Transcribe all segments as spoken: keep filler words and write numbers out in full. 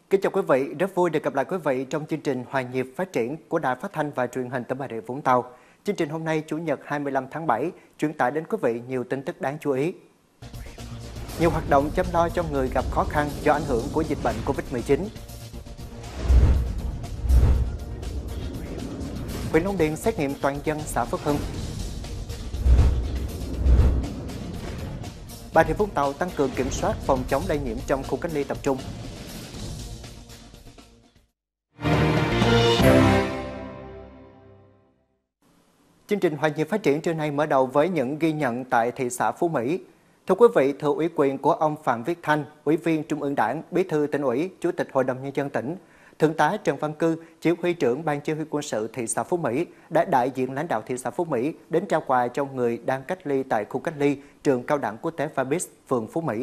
Kính chào quý vị, rất vui được gặp lại quý vị trong chương trình Hòa nhịp phát triển của Đài Phát thanh và Truyền hình tỉnh Bà Rịa Vũng Tàu. Chương trình hôm nay Chủ nhật hai mươi lăm tháng bảy truyền tải đến quý vị nhiều tin tức đáng chú ý. Nhiều hoạt động chăm lo cho người gặp khó khăn do ảnh hưởng của dịch bệnh Covid mười chín. Huyện Long Điền xét nghiệm toàn dân xã Phước Hưng. Bà Rịa Vũng Tàu tăng cường kiểm soát phòng chống lây nhiễm trong khu cách ly tập trung. Chương trình Hòa nhịp phát triển trưa nay mở đầu với những ghi nhận tại thị xã Phú Mỹ. Thưa quý vị, thừa ủy quyền của ông Phạm Viết Thanh, Ủy viên Trung ương Đảng, Bí thư Tỉnh ủy, Chủ tịch Hội đồng Nhân dân tỉnh, Thượng tá Trần Văn Cư, Chỉ huy trưởng Ban Chỉ huy quân sự thị xã Phú Mỹ đã đại diện lãnh đạo thị xã Phú Mỹ đến trao quà cho người đang cách ly tại khu cách ly trường Cao đẳng Quốc tế Fabis, phường Phú Mỹ.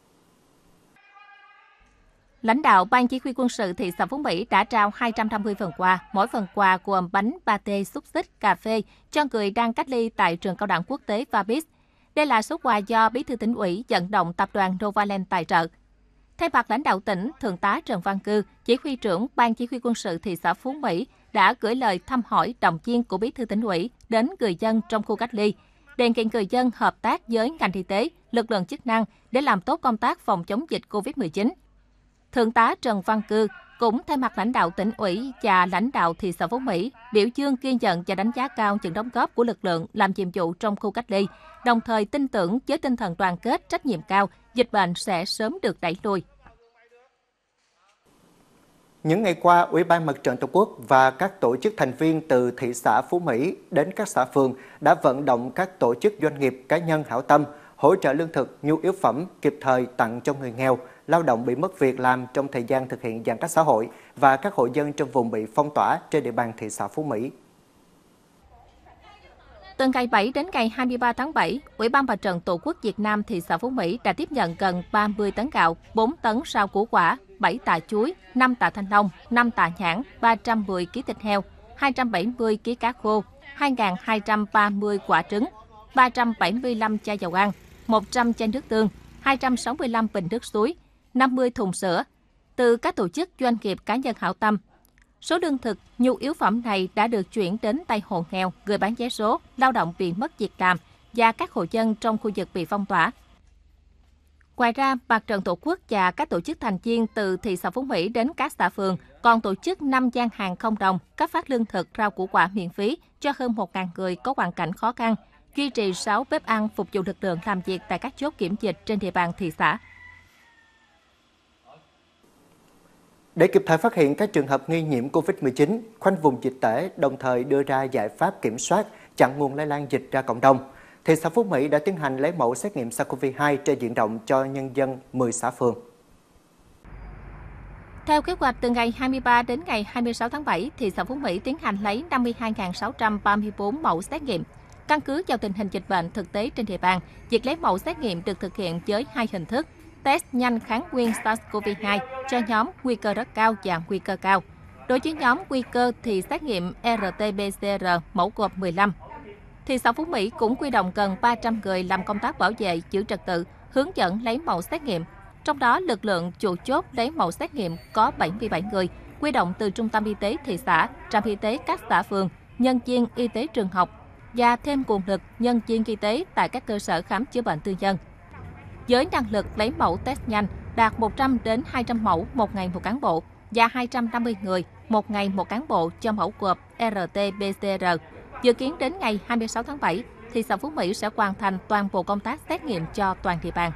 Lãnh đạo Ban Chỉ huy quân sự thị xã Phú Mỹ đã trao hai trăm năm mươi phần quà, mỗi phần quà gồm bánh, pate, xúc xích, cà phê cho người đang cách ly tại trường Cao đẳng Quốc tế Fabis. Đây là số quà do Bí thư Tỉnh ủy vận động tập đoàn Novaland tài trợ. Thay mặt lãnh đạo tỉnh, Thượng tá Trần Văn Cư, Chỉ huy trưởng Ban Chỉ huy quân sự thị xã Phú Mỹ đã gửi lời thăm hỏi động viên của Bí thư Tỉnh ủy đến người dân trong khu cách ly, đề nghị người dân hợp tác với ngành y tế, lực lượng chức năng để làm tốt công tác phòng chống dịch Covid mười chín. Thượng tá Trần Văn Cư cũng thay mặt lãnh đạo tỉnh ủy và lãnh đạo thị xã Phú Mỹ biểu dương ghi nhận và đánh giá cao những đóng góp của lực lượng làm nhiệm vụ trong khu cách ly, đồng thời tin tưởng với tinh thần đoàn kết, trách nhiệm cao, dịch bệnh sẽ sớm được đẩy lùi. Những ngày qua, Ủy ban Mặt trận Tổ quốc và các tổ chức thành viên từ thị xã Phú Mỹ đến các xã phường đã vận động các tổ chức doanh nghiệp cá nhân hảo tâm hỗ trợ lương thực, nhu yếu phẩm kịp thời tặng cho người nghèo, lao động bị mất việc làm trong thời gian thực hiện giãn cách xã hội và các hộ dân trong vùng bị phong tỏa trên địa bàn thị xã Phú Mỹ. Từ ngày bảy đến ngày hai mươi ba tháng bảy, Ủy ban Mặt trận Tổ quốc Việt Nam thị xã Phú Mỹ đã tiếp nhận gần ba mươi tấn gạo, bốn tấn rau củ quả, bảy tạ chuối, năm tạ thanh long, năm tạ nhãn, ba trăm mười ki lô gam thịt heo, hai trăm bảy mươi ki lô gam cá khô, hai nghìn hai trăm ba mươi quả trứng, ba trăm bảy mươi lăm chai dầu ăn, một trăm chai nước tương, hai trăm sáu mươi lăm bình nước suối, năm mươi thùng sữa từ các tổ chức doanh nghiệp cá nhân hảo tâm. Số lương thực, nhu yếu phẩm này đã được chuyển đến tay hộ nghèo, người bán vé số, lao động bị mất việc làm và các hộ dân trong khu vực bị phong tỏa. Ngoài ra, Mặt trận Tổ quốc và các tổ chức thành viên từ thị xã Phú Mỹ đến các xã phường còn tổ chức năm gian hàng không đồng, cấp phát lương thực, rau củ quả miễn phí cho hơn một nghìn người có hoàn cảnh khó khăn, duy trì sáu bếp ăn phục vụ lực lượng làm việc tại các chốt kiểm dịch trên địa bàn thị xã. Để kịp thời phát hiện các trường hợp nghi nhiễm Covid mười chín, khoanh vùng dịch tễ, đồng thời đưa ra giải pháp kiểm soát, chặn nguồn lây lan dịch ra cộng đồng, thị xã Phú Mỹ đã tiến hành lấy mẫu xét nghiệm SARS-xê o vê hai trên diện rộng cho nhân dân mười xã phường. Theo kế hoạch, từ ngày hai mươi ba đến ngày hai mươi sáu tháng bảy, thị xã Phú Mỹ tiến hành lấy năm mươi hai nghìn sáu trăm ba mươi tư mẫu xét nghiệm. Căn cứ vào tình hình dịch bệnh thực tế trên địa bàn, việc lấy mẫu xét nghiệm được thực hiện với hai hình thức: test nhanh kháng nguyên SARS-xê o vê hai cho nhóm nguy cơ rất cao và nguy cơ cao. Đối với nhóm nguy cơ thì xét nghiệm rờ tê pê xê rờ mẫu gộp mười lăm. Thị xã Phú Mỹ cũng huy động gần ba trăm người làm công tác bảo vệ, giữ trật tự, hướng dẫn lấy mẫu xét nghiệm. Trong đó, lực lượng chủ chốt lấy mẫu xét nghiệm có bảy mươi bảy người, huy động từ trung tâm y tế thị xã, trạm y tế các xã phường, nhân viên y tế trường học và thêm nguồn lực nhân viên y tế tại các cơ sở khám chữa bệnh tư nhân. Với năng lực lấy mẫu test nhanh đạt một trăm đến hai trăm mẫu một ngày một cán bộ và hai trăm năm mươi người một ngày một cán bộ cho mẫu gộp rờ tê pê xê rờ. Dự kiến đến ngày hai mươi sáu tháng bảy, thị xã Phú Mỹ sẽ hoàn thành toàn bộ công tác xét nghiệm cho toàn địa bàn.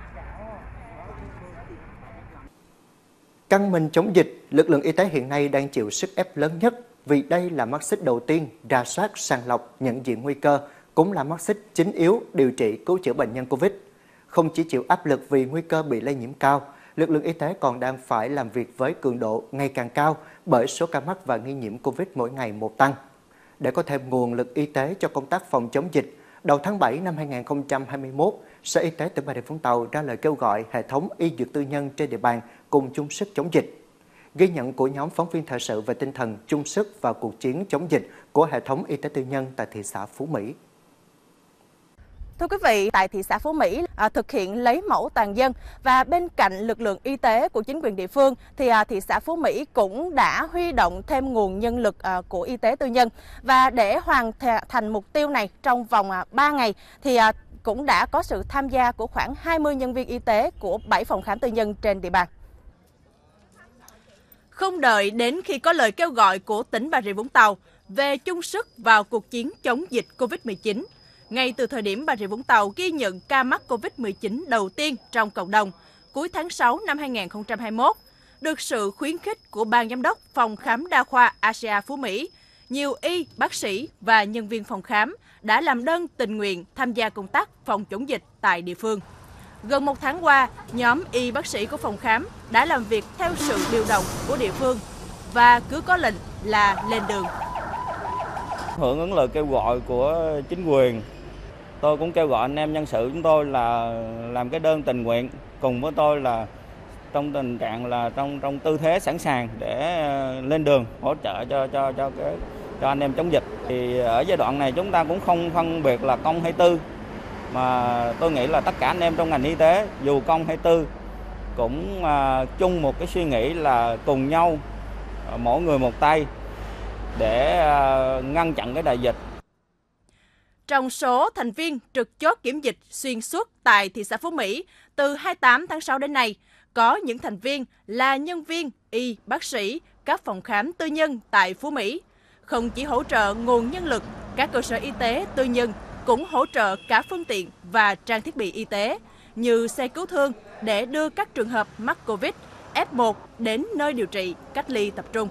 Căng mình chống dịch, lực lượng y tế hiện nay đang chịu sức ép lớn nhất vì đây là mắt xích đầu tiên rà soát, sàng lọc, nhận diện nguy cơ, cũng là mắt xích chính yếu điều trị cứu chữa bệnh nhân Covid. Không chỉ chịu áp lực vì nguy cơ bị lây nhiễm cao, lực lượng y tế còn đang phải làm việc với cường độ ngày càng cao bởi số ca mắc và nghi nhiễm Covid mỗi ngày một tăng. Để có thêm nguồn lực y tế cho công tác phòng chống dịch, đầu tháng bảy năm hai nghìn không trăm hai mươi mốt, Sở Y tế tỉnh Bà Rịa Vũng Tàu ra lời kêu gọi hệ thống y dược tư nhân trên địa bàn cùng chung sức chống dịch. Ghi nhận của nhóm phóng viên thời sự về tinh thần chung sức vào cuộc chiến chống dịch của hệ thống y tế tư nhân tại thị xã Phú Mỹ. Thưa quý vị, tại thị xã Phú Mỹ à, thực hiện lấy mẫu toàn dân và bên cạnh lực lượng y tế của chính quyền địa phương thì à, thị xã Phú Mỹ cũng đã huy động thêm nguồn nhân lực à, của y tế tư nhân, và để hoàn thành mục tiêu này trong vòng à, ba ngày thì à, cũng đã có sự tham gia của khoảng hai mươi nhân viên y tế của bảy phòng khám tư nhân trên địa bàn. Không đợi đến khi có lời kêu gọi của tỉnh Bà Rịa Vũng Tàu về chung sức vào cuộc chiến chống dịch Covid mười chín, ngay từ thời điểm Bà Rịa Vũng Tàu ghi nhận ca mắc Covid mười chín đầu tiên trong cộng đồng cuối tháng sáu năm hai nghìn không trăm hai mươi mốt, được sự khuyến khích của Ban Giám đốc Phòng khám đa khoa a xê a Phú Mỹ, nhiều y, bác sĩ và nhân viên phòng khám đã làm đơn tình nguyện tham gia công tác phòng chống dịch tại địa phương. Gần một tháng qua, nhóm y bác sĩ của phòng khám đã làm việc theo sự điều động của địa phương và cứ có lệnh là lên đường. Hưởng ứng lời kêu gọi của chính quyền, tôi cũng kêu gọi anh em nhân sự chúng tôi là làm cái đơn tình nguyện cùng với tôi là trong tình trạng là trong trong tư thế sẵn sàng để lên đường hỗ trợ cho cho cho cái cho anh em chống dịch. Thì ở giai đoạn này chúng ta cũng không phân biệt là công hay tư, mà tôi nghĩ là tất cả anh em trong ngành y tế dù công hay tư cũng uh, chung một cái suy nghĩ là cùng nhau uh, mỗi người một tay để uh, ngăn chặn cái đại dịch. Trong số thành viên trực chốt kiểm dịch xuyên suốt tại thị xã Phú Mỹ từ hai mươi tám tháng sáu đến nay, có những thành viên là nhân viên y, bác sĩ các phòng khám tư nhân tại Phú Mỹ. Không chỉ hỗ trợ nguồn nhân lực, các cơ sở y tế tư nhân cũng hỗ trợ cả phương tiện và trang thiết bị y tế như xe cứu thương để đưa các trường hợp mắc Covid ép một đến nơi điều trị cách ly tập trung.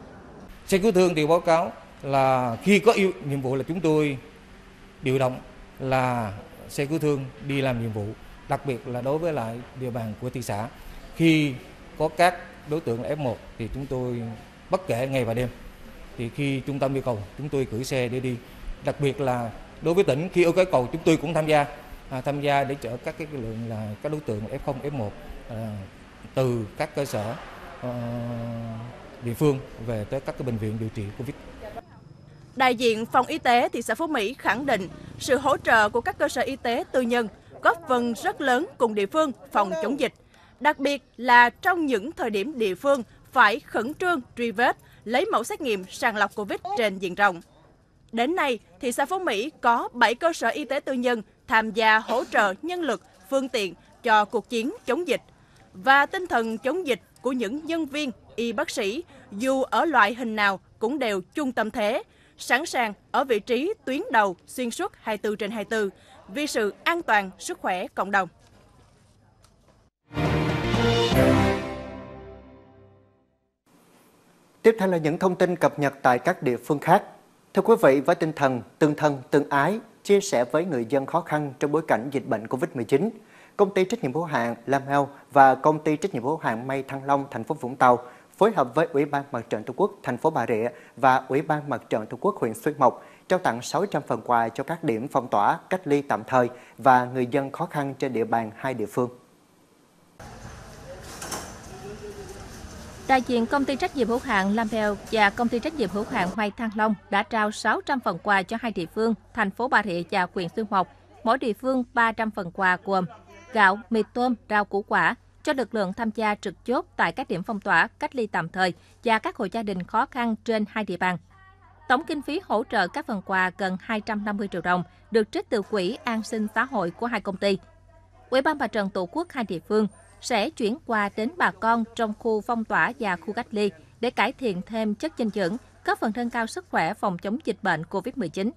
Xe cứu thương thì báo cáo là khi có yêu nhiệm vụ là chúng tôi điều động là xe cứu thương đi làm nhiệm vụ, đặc biệt là đối với lại địa bàn của thị xã. Khi có các đối tượng là ép một thì chúng tôi bất kể ngày và đêm, thì khi trung tâm yêu cầu chúng tôi cử xe để đi. Đặc biệt là đối với tỉnh khi yêu cầu chúng tôi cũng tham gia à, tham gia để chở các cái lượng là các đối tượng ép không, ép một à, từ các cơ sở à, địa phương về tới các cái bệnh viện điều trị Covid. Đại diện Phòng Y tế thị xã Phú Mỹ khẳng định sự hỗ trợ của các cơ sở y tế tư nhân góp phần rất lớn cùng địa phương phòng chống dịch, đặc biệt là trong những thời điểm địa phương phải khẩn trương truy vết, lấy mẫu xét nghiệm sàng lọc Covid trên diện rộng. Đến nay, thị xã Phú Mỹ có bảy cơ sở y tế tư nhân tham gia hỗ trợ nhân lực, phương tiện cho cuộc chiến chống dịch. Và tinh thần chống dịch của những nhân viên, y bác sĩ, dù ở loại hình nào cũng đều chung tâm thế, sẵn sàng ở vị trí tuyến đầu xuyên suốt hai mươi tư trên hai mươi tư vì sự an toàn, sức khỏe cộng đồng. Tiếp theo là những thông tin cập nhật tại các địa phương khác. Thưa quý vị, với tinh thần tương thân, tương ái, chia sẻ với người dân khó khăn trong bối cảnh dịch bệnh Covid mười chín, công ty trách nhiệm hữu hạn Lamel và công ty trách nhiệm hữu hạn May Thăng Long thành phố Vũng Tàu phối hợp với Ủy ban Mặt trận Tổ quốc thành phố Bà Rịa và Ủy ban Mặt trận Tổ quốc huyện Xuyên Mộc trao tặng sáu trăm phần quà cho các điểm phong tỏa, cách ly tạm thời và người dân khó khăn trên địa bàn hai địa phương. Đại diện công ty trách nhiệm hữu hạn Lamel và công ty trách nhiệm hữu hạn May Thăng Long đã trao sáu trăm phần quà cho hai địa phương, thành phố Bà Rịa và huyện Xuyên Mộc. Mỗi địa phương ba trăm phần quà gồm gạo, mì tôm, rau củ quả cho lực lượng tham gia trực chốt tại các điểm phong tỏa, cách ly tạm thời và các hộ gia đình khó khăn trên hai địa bàn. Tổng kinh phí hỗ trợ các phần quà gần hai trăm năm mươi triệu đồng, được trích từ quỹ an sinh xã hội của hai công ty. Ủy ban Mặt trận Tổ quốc hai địa phương sẽ chuyển quà đến bà con trong khu phong tỏa và khu cách ly để cải thiện thêm chất dinh dưỡng, góp phần nâng cao sức khỏe phòng chống dịch bệnh Covid mười chín.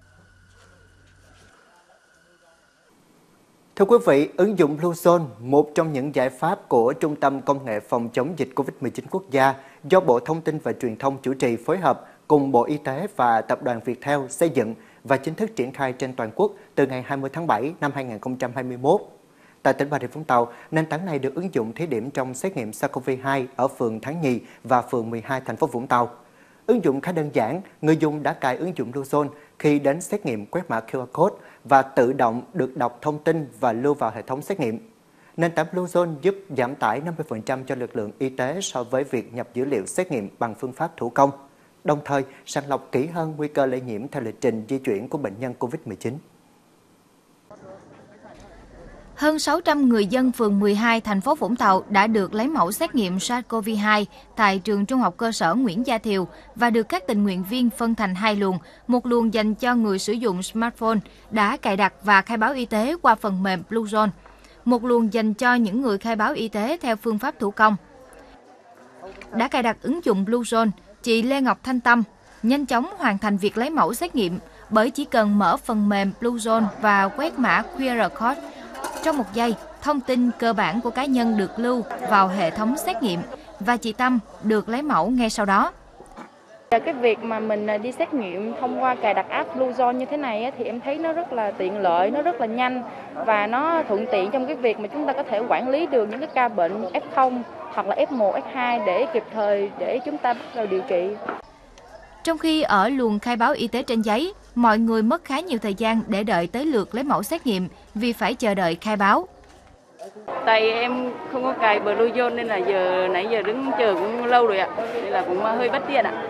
Thưa quý vị, ứng dụng Bluezone, một trong những giải pháp của Trung tâm Công nghệ phòng chống dịch Covid mười chín quốc gia do Bộ Thông tin và Truyền thông chủ trì phối hợp cùng Bộ Y tế và Tập đoàn Viettel xây dựng và chính thức triển khai trên toàn quốc từ ngày hai mươi tháng bảy năm hai nghìn không trăm hai mươi mốt. Tại tỉnh Bà Rịa Vũng Tàu, nền tảng này được ứng dụng thí điểm trong xét nghiệm SARS-xê o vê hai ở phường Thắng Nhì và phường mười hai thành phố Vũng Tàu. Ứng dụng khá đơn giản, người dùng đã cài ứng dụng Bluezone khi đến xét nghiệm quét mã quy rờ code và tự động được đọc thông tin và lưu vào hệ thống xét nghiệm. Nền tảng Bluezone giúp giảm tải năm mươi phần trăm cho lực lượng y tế so với việc nhập dữ liệu xét nghiệm bằng phương pháp thủ công, đồng thời sàng lọc kỹ hơn nguy cơ lây nhiễm theo lịch trình di chuyển của bệnh nhân Covid mười chín. Hơn sáu trăm người dân phường mười hai thành phố Vũng Tàu đã được lấy mẫu xét nghiệm SARS-xê o vê hai tại trường trung học cơ sở Nguyễn Gia Thiều và được các tình nguyện viên phân thành hai luồng, một luồng dành cho người sử dụng smartphone đã cài đặt và khai báo y tế qua phần mềm Bluezone, một luồng dành cho những người khai báo y tế theo phương pháp thủ công. Đã cài đặt ứng dụng Bluezone, chị Lê Ngọc Thanh Tâm nhanh chóng hoàn thành việc lấy mẫu xét nghiệm bởi chỉ cần mở phần mềm Bluezone và quét mã quy rờ code. Trong một giây, thông tin cơ bản của cá nhân được lưu vào hệ thống xét nghiệm và chị Tâm được lấy mẫu ngay sau đó. Cái việc mà mình đi xét nghiệm thông qua cài đặt app Bluezone như thế này thì em thấy nó rất là tiện lợi, nó rất là nhanh và nó thuận tiện trong cái việc mà chúng ta có thể quản lý được những cái ca bệnh ép không hoặc là ép một, ép hai để kịp thời để chúng ta bắt đầu điều trị. Trong khi ở luồng khai báo y tế trên giấy, mọi người mất khá nhiều thời gian để đợi tới lượt lấy mẫu xét nghiệm vì phải chờ đợi khai báo. Tại em không có cài Bluezone nên là giờ nãy giờ đứng chờ cũng lâu rồi ạ, nên là cũng hơi bất tiện ạ.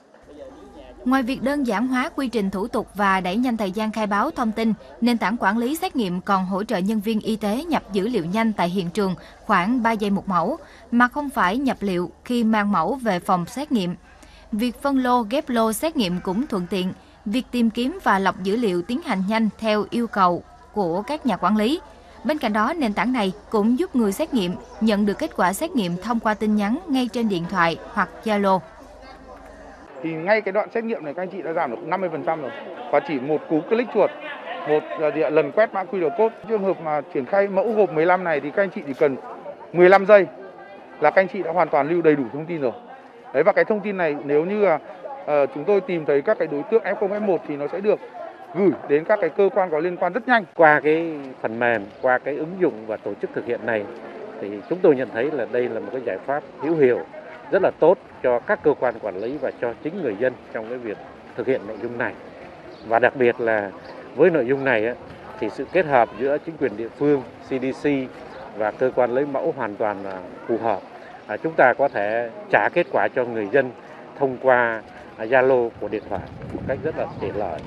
Ngoài việc đơn giản hóa quy trình thủ tục và đẩy nhanh thời gian khai báo thông tin, nền tảng quản lý xét nghiệm còn hỗ trợ nhân viên y tế nhập dữ liệu nhanh tại hiện trường khoảng ba giây một mẫu, mà không phải nhập liệu khi mang mẫu về phòng xét nghiệm. Việc phân lô ghép lô xét nghiệm cũng thuận tiện. Việc tìm kiếm và lọc dữ liệu tiến hành nhanh theo yêu cầu của các nhà quản lý. Bên cạnh đó, nền tảng này cũng giúp người xét nghiệm nhận được kết quả xét nghiệm thông qua tin nhắn ngay trên điện thoại hoặc Zalo. Thì ngay cái đoạn xét nghiệm này các anh chị đã giảm được năm mươi phần trăm rồi. Và chỉ một cú click chuột, một lần quét mã quy rờ code. Trường hợp mà triển khai mẫu gộp mười lăm này thì các anh chị chỉ cần mười lăm giây là các anh chị đã hoàn toàn lưu đầy đủ thông tin rồi. Đấy, và cái thông tin này nếu như là uh, chúng tôi tìm thấy các cái đối tượng ép không, ép một thì nó sẽ được gửi đến các cái cơ quan có liên quan rất nhanh. Qua cái phần mềm, qua cái ứng dụng và tổ chức thực hiện này thì chúng tôi nhận thấy là đây là một cái giải pháp hữu hiệu rất là tốt cho các cơ quan quản lý và cho chính người dân trong cái việc thực hiện nội dung này. Và đặc biệt là với nội dung này thì sự kết hợp giữa chính quyền địa phương, xê đê xê và cơ quan lấy mẫu hoàn toàn là phù hợp. À, chúng ta có thể trả kết quả cho người dân thông qua Zalo của điện thoại một cách rất là tiện lợi.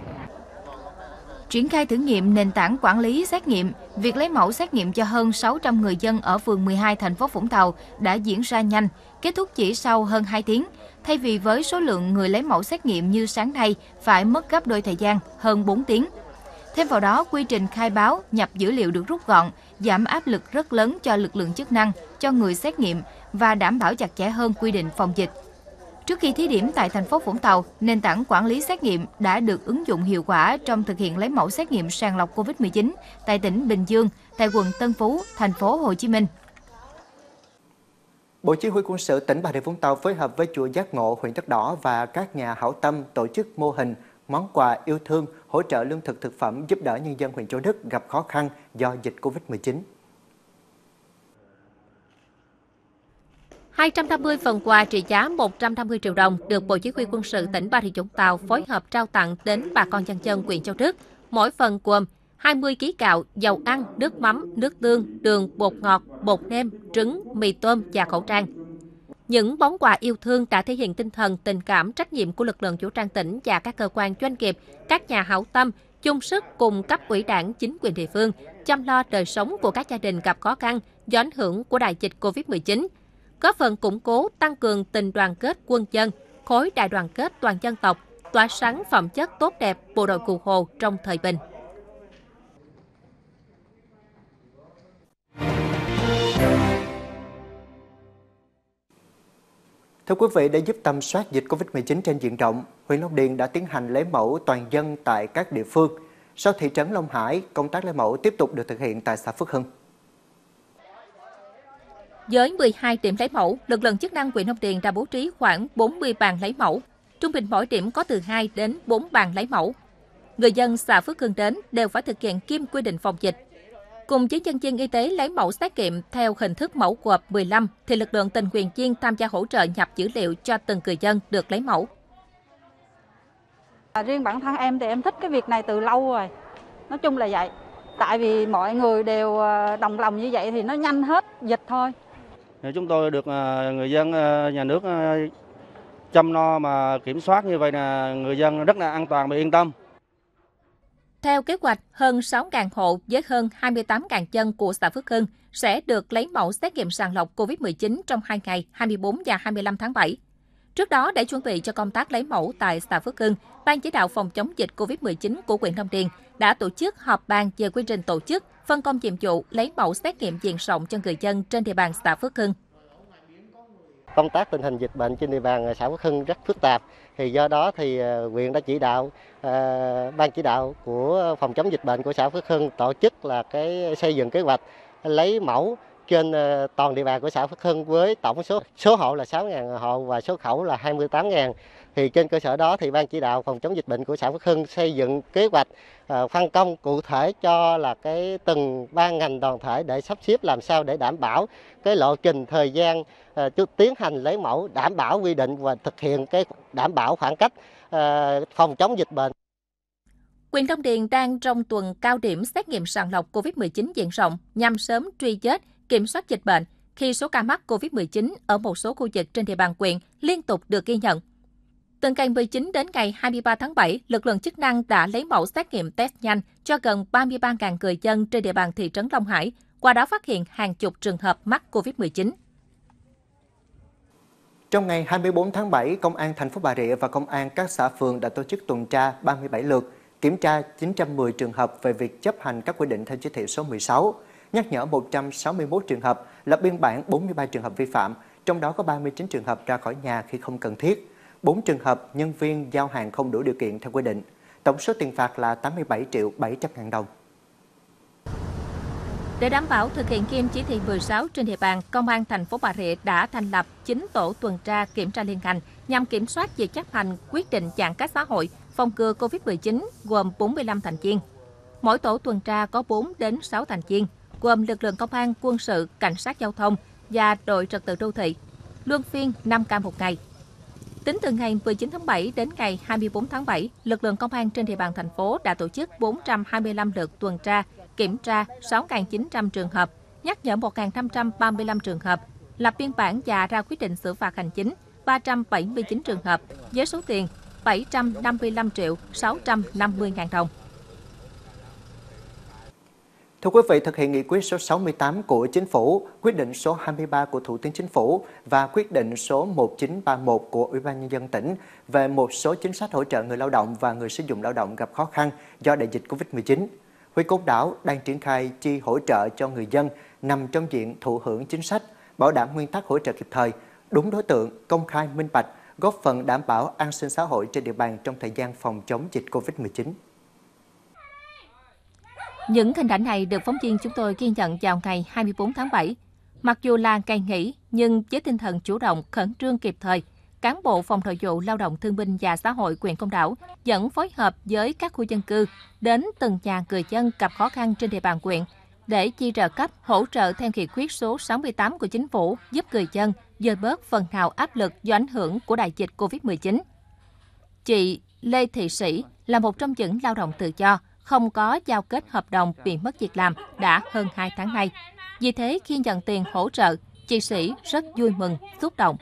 Triển khai thử nghiệm nền tảng quản lý xét nghiệm, việc lấy mẫu xét nghiệm cho hơn sáu trăm người dân ở phường mười hai thành phố Vũng Tàu đã diễn ra nhanh, kết thúc chỉ sau hơn hai tiếng, thay vì với số lượng người lấy mẫu xét nghiệm như sáng nay phải mất gấp đôi thời gian, hơn bốn tiếng. Thêm vào đó, quy trình khai báo, nhập dữ liệu được rút gọn, giảm áp lực rất lớn cho lực lượng chức năng, cho người xét nghiệm và đảm bảo chặt chẽ hơn quy định phòng dịch. Trước khi thí điểm tại thành phố Vũng Tàu, nền tảng quản lý xét nghiệm đã được ứng dụng hiệu quả trong thực hiện lấy mẫu xét nghiệm sàng lọc Covid mười chín tại tỉnh Bình Dương, tại quận Tân Phú, thành phố Hồ Chí Minh. Bộ Chỉ huy Quân sự tỉnh Bà Rịa Vũng Tàu phối hợp với chùa Giác Ngộ, huyện Đất Đỏ và các nhà hảo tâm tổ chức mô hình món quà yêu thương hỗ trợ lương thực thực phẩm giúp đỡ nhân dân huyện Châu Đức gặp khó khăn do dịch Covid mười chín. hai trăm năm mươi phần quà trị giá một trăm năm mươi triệu đồng được Bộ Chỉ huy Quân sự tỉnh Bà Rịa Vũng Tàu phối hợp trao tặng đến bà con nhân dân huyện Châu Đức. Mỗi phần gồm hai mươi ki lô gam gạo, dầu ăn, nước mắm, nước tương, đường, bột ngọt, bột nêm, trứng, mì tôm và khẩu trang. Những món quà yêu thương đã thể hiện tinh thần, tình cảm, trách nhiệm của lực lượng vũ trang tỉnh và các cơ quan doanh nghiệp, các nhà hảo tâm chung sức cùng cấp ủy Đảng, chính quyền địa phương chăm lo đời sống của các gia đình gặp khó khăn do ảnh hưởng của đại dịch Covid mười chín, góp phần củng cố, tăng cường tình đoàn kết quân dân, khối đại đoàn kết toàn dân tộc, tỏa sáng phẩm chất tốt đẹp bộ đội Cụ Hồ trong thời bình. Thưa quý vị, để giúp tầm soát dịch Covid mười chín trên diện rộng, huyện Long Điền đã tiến hành lấy mẫu toàn dân tại các địa phương. Sau thị trấn Long Hải, công tác lấy mẫu tiếp tục được thực hiện tại xã Phước Hưng. Với mười hai điểm lấy mẫu, lực lượng chức năng huyện Long Điền đã bố trí khoảng bốn mươi bàn lấy mẫu. Trung bình mỗi điểm có từ hai đến bốn bàn lấy mẫu. Người dân xã Phước Hưng đến đều phải thực hiện nghiêm quy định phòng dịch. Cùng với nhân viên y tế lấy mẫu xét nghiệm theo hình thức mẫu gộp mười lăm, thì lực lượng tình nguyện viên tham gia hỗ trợ nhập dữ liệu cho từng người dân được lấy mẫu. Riêng bản thân em thì em thích cái việc này từ lâu rồi. Nói chung là vậy. Tại vì mọi người đều đồng lòng như vậy thì nó nhanh hết dịch thôi. Chúng tôi được người dân, nhà nước chăm lo mà kiểm soát như vậy là người dân rất là an toàn và yên tâm. Theo kế hoạch, hơn sáu nghìn hộ với hơn hai mươi tám nghìn dân của xã Phước Hưng sẽ được lấy mẫu xét nghiệm sàng lọc covid mười chín trong hai ngày hai mươi tư và hai mươi lăm tháng bảy. Trước đó, để chuẩn bị cho công tác lấy mẫu tại xã Phước Hưng, Ban chỉ đạo phòng chống dịch covid mười chín của huyện Long Điền đã tổ chức họp bàn về quy trình tổ chức, phân công nhiệm vụ lấy mẫu xét nghiệm diện rộng cho người dân trên địa bàn xã Phước Hưng. Công tác tình hình dịch bệnh trên địa bàn xã Phước Hưng rất phức tạp, thì do đó thì huyện đã chỉ đạo uh, ban chỉ đạo của phòng chống dịch bệnh của xã Phước Hưng tổ chức là cái xây dựng kế hoạch lấy mẫu trên uh, toàn địa bàn của xã Phước Hưng với tổng số số hộ là sáu nghìn hộ và số khẩu là hai mươi tám nghìn. Thì trên cơ sở đó thì ban chỉ đạo phòng chống dịch bệnh của xã Phước Hưng xây dựng kế hoạch uh, phân công cụ thể cho là cái từng ban ngành đoàn thể để sắp xếp làm sao để đảm bảo cái lộ trình thời gian uh, tiến hành lấy mẫu, đảm bảo quy định và thực hiện cái đảm bảo khoảng cách uh, phòng chống dịch bệnh. Huyện Long Điền đang trong tuần cao điểm xét nghiệm sàng lọc covid mười chín diện rộng nhằm sớm truy vết, kiểm soát dịch bệnh khi số ca mắc covid mười chín ở một số khu vực trên địa bàn huyện liên tục được ghi nhận. Từ ngày mười chín đến ngày hai mươi ba tháng bảy, lực lượng chức năng đã lấy mẫu xét nghiệm test nhanh cho gần ba mươi ba nghìn người dân trên địa bàn thị trấn Long Hải, qua đó phát hiện hàng chục trường hợp mắc covid mười chín. Trong ngày hai mươi tư tháng bảy, Công an thành phố Bà Rịa và Công an các xã phường đã tổ chức tuần tra ba mươi bảy lượt, kiểm tra chín trăm mười trường hợp về việc chấp hành các quy định theo chỉ thị số mười sáu, nhắc nhở một trăm sáu mươi mốt trường hợp, lập biên bản bốn mươi ba trường hợp vi phạm, trong đó có ba mươi chín trường hợp ra khỏi nhà khi không cần thiết, bốn trường hợp nhân viên giao hàng không đủ điều kiện theo quy định. Tổng số tiền phạt là tám mươi bảy triệu bảy trăm ngàn đồng. Để đảm bảo thực hiện nghiêm chỉ thị mười sáu trên địa bàn, Công an thành phố Bà Rịa đã thành lập chín tổ tuần tra kiểm tra liên ngành nhằm kiểm soát việc chấp hành quyết định giãn cách xã hội phòng ngừa covid mười chín gồm bốn mươi lăm thành viên. Mỗi tổ tuần tra có bốn đến sáu thành viên, gồm lực lượng công an, quân sự, cảnh sát giao thông và đội trật tự đô thị, luân phiên năm ca một ngày. Tính từ ngày mười chín tháng bảy đến ngày hai mươi tư tháng bảy, lực lượng công an trên địa bàn thành phố đã tổ chức bốn trăm hai mươi lăm lượt tuần tra, kiểm tra sáu nghìn chín trăm trường hợp, nhắc nhở một nghìn năm trăm ba mươi lăm trường hợp, lập biên bản và ra quyết định xử phạt hành chính ba trăm bảy mươi chín trường hợp với số tiền bảy trăm năm mươi lăm triệu sáu trăm năm mươi ngàn đồng. Thưa quý vị, thực hiện nghị quyết số sáu mươi tám của Chính phủ, quyết định số hai mươi ba của Thủ tướng Chính phủ và quyết định số một chín ba mốt của Ủy ban Nhân dân tỉnh về một số chính sách hỗ trợ người lao động và người sử dụng lao động gặp khó khăn do đại dịch covid mười chín. Huyện Côn Đảo đang triển khai chi hỗ trợ cho người dân nằm trong diện thụ hưởng chính sách, bảo đảm nguyên tắc hỗ trợ kịp thời, đúng đối tượng, công khai, minh bạch, góp phần đảm bảo an sinh xã hội trên địa bàn trong thời gian phòng chống dịch covid mười chín. Những hình ảnh này được phóng viên chúng tôi ghi nhận vào ngày hai mươi tư tháng bảy. Mặc dù là ngày nghỉ, nhưng với tinh thần chủ động, khẩn trương kịp thời, cán bộ Phòng Nội vụ Lao động Thương binh và Xã hội huyện Côn Đảo vẫn phối hợp với các khu dân cư đến từng nhà người dân gặp khó khăn trên địa bàn huyện để chi trợ cấp, hỗ trợ theo nghị quyết số sáu mươi tám của Chính phủ giúp người dân vơi bớt phần nào áp lực do ảnh hưởng của đại dịch covid mười chín. Chị Lê Thị Sĩ là một trong những lao động tự do, không có giao kết hợp đồng bị mất việc làm đã hơn hai tháng nay. Vì thế, khi nhận tiền hỗ trợ, chị Sĩ rất vui mừng, xúc động.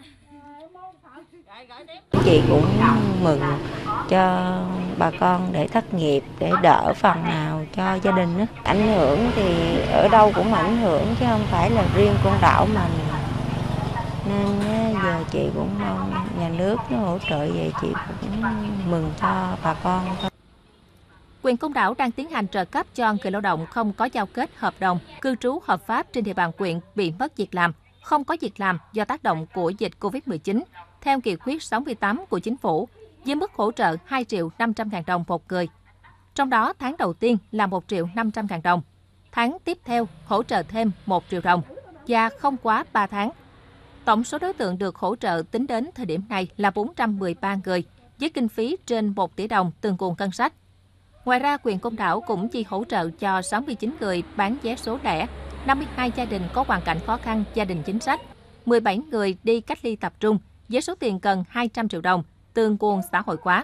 Chị cũng mừng cho bà con để thất nghiệp, để đỡ phần nào cho gia đình đó. Ảnh hưởng thì ở đâu cũng ảnh hưởng chứ không phải là riêng Côn Đảo mình. Nên giờ chị cũng mong nhà nước nó hỗ trợ vậy, chị cũng mừng cho bà con thôi. Huyện Côn Đảo đang tiến hành trợ cấp cho người lao động không có giao kết hợp đồng, cư trú hợp pháp trên địa bàn huyện bị mất việc làm, không có việc làm do tác động của dịch covid mười chín, theo nghị quyết sáu mươi tám của Chính phủ, với mức hỗ trợ hai triệu năm trăm ngàn đồng một người. Trong đó, tháng đầu tiên là một triệu năm trăm ngàn đồng, tháng tiếp theo hỗ trợ thêm một triệu đồng và không quá ba tháng. Tổng số đối tượng được hỗ trợ tính đến thời điểm này là bốn trăm mười ba người, với kinh phí trên một tỷ đồng từ nguồn ngân sách. Ngoài ra, huyện Côn Đảo cũng chi hỗ trợ cho sáu mươi chín người bán vé số lẻ, năm mươi hai gia đình có hoàn cảnh khó khăn, gia đình chính sách, mười bảy người đi cách ly tập trung với số tiền gần hai trăm triệu đồng từ nguồn xã hội hóa.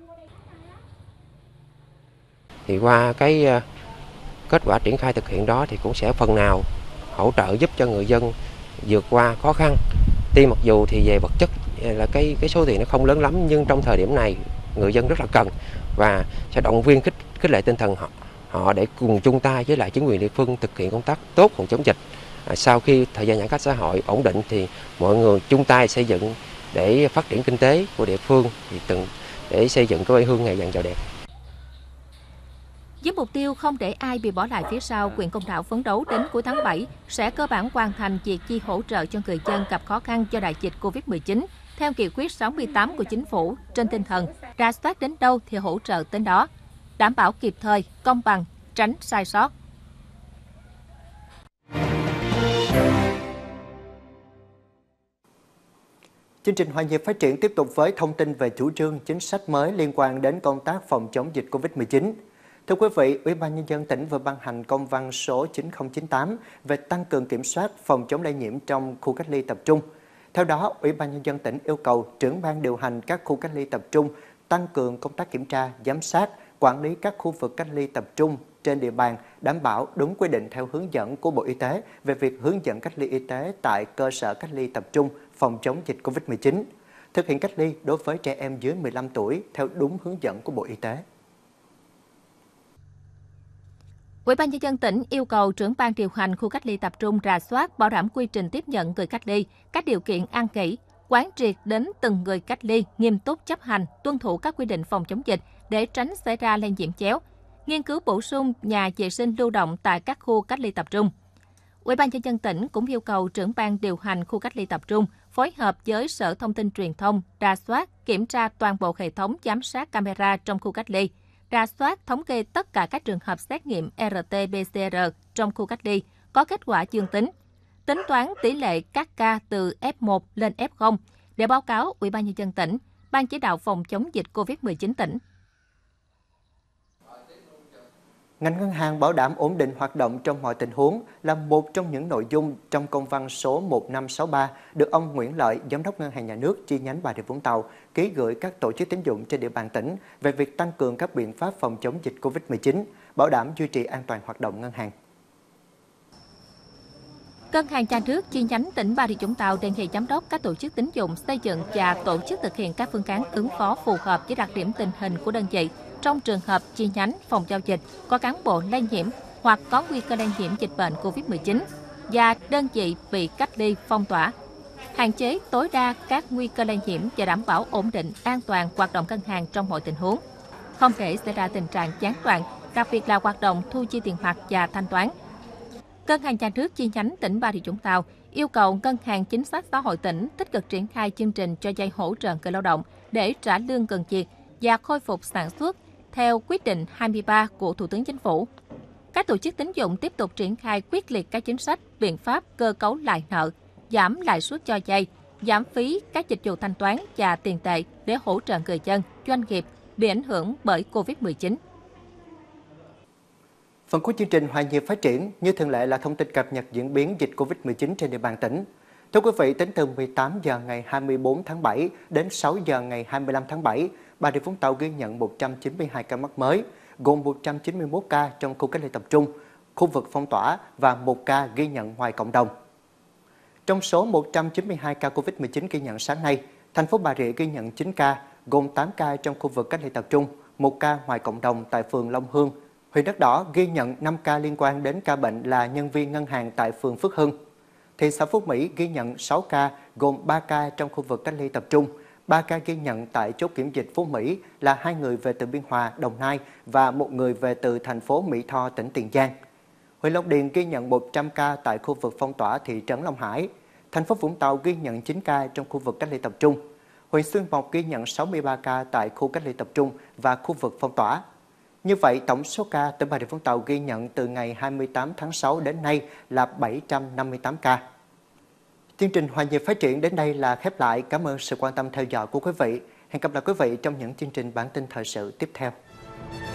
Thì qua cái kết quả triển khai thực hiện đó thì cũng sẽ phần nào hỗ trợ giúp cho người dân vượt qua khó khăn. Tuy mặc dù thì về vật chất là cái cái số tiền nó không lớn lắm, nhưng trong thời điểm này người dân rất là cần và sẽ động viên khích khích lệ tinh thần họ họ để cùng chung tay với lại chính quyền địa phương thực hiện công tác tốt phòng chống dịch. À, sau khi thời gian giãn cách xã hội ổn định thì mọi người chung tay xây dựng để phát triển kinh tế của địa phương, thì từng để xây dựng quê hương ngày càng giàu đẹp. Với mục tiêu không để ai bị bỏ lại phía sau, huyện Công Đảo phấn đấu đến cuối tháng bảy sẽ cơ bản hoàn thành việc chi hỗ trợ cho người dân gặp khó khăn do đại dịch Covid mười chín theo nghị quyết sáu mươi tám của Chính phủ, trên tinh thần rà soát đến đâu thì hỗ trợ đến đó, đảm bảo kịp thời, công bằng, tránh sai sót. Chương trình Hòa nhịp phát triển tiếp tục với thông tin về chủ trương chính sách mới liên quan đến công tác phòng chống dịch Covid mười chín. Thưa quý vị, Ủy ban Nhân dân tỉnh vừa ban hành công văn số chín không chín tám về tăng cường kiểm soát phòng chống lây nhiễm trong khu cách ly tập trung. Theo đó, Ủy ban Nhân dân tỉnh yêu cầu trưởng ban điều hành các khu cách ly tập trung tăng cường công tác kiểm tra, giám sát, quản lý các khu vực cách ly tập trung trên địa bàn, đảm bảo đúng quy định theo hướng dẫn của Bộ Y tế về việc hướng dẫn cách ly y tế tại cơ sở cách ly tập trung phòng chống dịch Covid mười chín, thực hiện cách ly đối với trẻ em dưới mười lăm tuổi theo đúng hướng dẫn của Bộ Y tế. Ủy ban Nhân dân tỉnh yêu cầu trưởng ban điều hành khu cách ly tập trung rà soát, bảo đảm quy trình tiếp nhận người cách ly, các điều kiện ăn nghỉ, quán triệt đến từng người cách ly, nghiêm túc chấp hành, tuân thủ các quy định phòng chống dịch để tránh xảy ra lây nhiễm chéo. Nghiên cứu bổ sung nhà vệ sinh lưu động tại các khu cách ly tập trung. Ủy ban Nhân dân tỉnh cũng yêu cầu trưởng ban điều hành khu cách ly tập trung phối hợp với Sở Thông tin Truyền thông rà soát, kiểm tra toàn bộ hệ thống giám sát camera trong khu cách ly, rà soát thống kê tất cả các trường hợp xét nghiệm rờ tê pê xê rờ trong khu cách ly có kết quả dương tính, tính toán tỷ lệ các ca từ ép một lên ép không để báo cáo Ủy ban Nhân dân tỉnh, Ban chỉ đạo phòng chống dịch Covid mười chín tỉnh. Ngành ngân hàng bảo đảm ổn định hoạt động trong mọi tình huống là một trong những nội dung trong công văn số một năm sáu ba được ông Nguyễn Lợi, Giám đốc Ngân hàng Nhà nước chi nhánh Bà Rịa Vũng Tàu, ký gửi các tổ chức tín dụng trên địa bàn tỉnh về việc tăng cường các biện pháp phòng chống dịch Covid mười chín, bảo đảm duy trì an toàn hoạt động ngân hàng. Ngân hàng Nhà nước chi nhánh tỉnh Bà Rịa Vũng Tàu đề nghị giám đốc các tổ chức tín dụng xây dựng và tổ chức thực hiện các phương án ứng phó phù hợp với đặc điểm tình hình của đơn vị. Trong trường hợp chi nhánh, phòng giao dịch có cán bộ lây nhiễm hoặc có nguy cơ lây nhiễm dịch bệnh Covid mười chín và đơn vị bị cách ly phong tỏa, hạn chế tối đa các nguy cơ lây nhiễm và đảm bảo ổn định, an toàn hoạt động ngân hàng trong mọi tình huống. Không để xảy ra tình trạng gián đoạn, đặc biệt là hoạt động thu chi tiền mặt và thanh toán. Ngân hàng Nhà nước chi nhánh tỉnh Bà Rịa Vũng Tàu yêu cầu Ngân hàng Chính sách Xã hội tỉnh tích cực triển khai chương trình cho vay hỗ trợ người lao động để trả lương cần việc và khôi phục sản xuất theo quyết định hai mươi ba của Thủ tướng Chính phủ. Các tổ chức tín dụng tiếp tục triển khai quyết liệt các chính sách, biện pháp cơ cấu lại nợ, giảm lãi suất cho vay, giảm phí các dịch vụ thanh toán và tiền tệ để hỗ trợ người dân, doanh nghiệp bị ảnh hưởng bởi Covid mười chín. Phần cuối chương trình Hòa nhịp phát triển như thường lệ là thông tin cập nhật diễn biến dịch Covid mười chín trên địa bàn tỉnh. Thưa quý vị, tính từ mười tám giờ ngày hai mươi tư tháng bảy đến sáu giờ ngày hai mươi lăm tháng bảy, Bà Rịa Vũng Tàu ghi nhận một trăm chín mươi hai ca mắc mới, gồm một trăm chín mươi mốt ca trong khu cách ly tập trung, khu vực phong tỏa và một ca ghi nhận ngoài cộng đồng. Trong số một trăm chín mươi hai ca Covid mười chín ghi nhận sáng nay, thành phố Bà Rịa ghi nhận chín ca, gồm tám ca trong khu vực cách ly tập trung, một ca ngoài cộng đồng tại phường Long Hương. Huyện Đất Đỏ ghi nhận năm ca liên quan đến ca bệnh là nhân viên ngân hàng tại phường Phước Hưng. Thị xã Phú Mỹ ghi nhận sáu ca, gồm ba ca trong khu vực cách ly tập trung, ba ca ghi nhận tại chốt kiểm dịch Phú Mỹ là hai người về từ Biên Hòa, Đồng Nai và một người về từ thành phố Mỹ Tho, tỉnh Tiền Giang. Huyện Long Điền ghi nhận một trăm ca tại khu vực phong tỏa thị trấn Long Hải. Thành phố Vũng Tàu ghi nhận chín ca trong khu vực cách ly tập trung. Huyện Xuyên Mộc ghi nhận sáu mươi ba ca tại khu cách ly tập trung và khu vực phong tỏa. Như vậy, tổng số ca tỉnh Bà Rịa Vũng Tàu ghi nhận từ ngày hai mươi tám tháng sáu đến nay là bảy trăm năm mươi tám ca. Chương trình Hòa nhịp phát triển đến đây là khép lại. Cảm ơn sự quan tâm theo dõi của quý vị. Hẹn gặp lại quý vị trong những chương trình bản tin thời sự tiếp theo.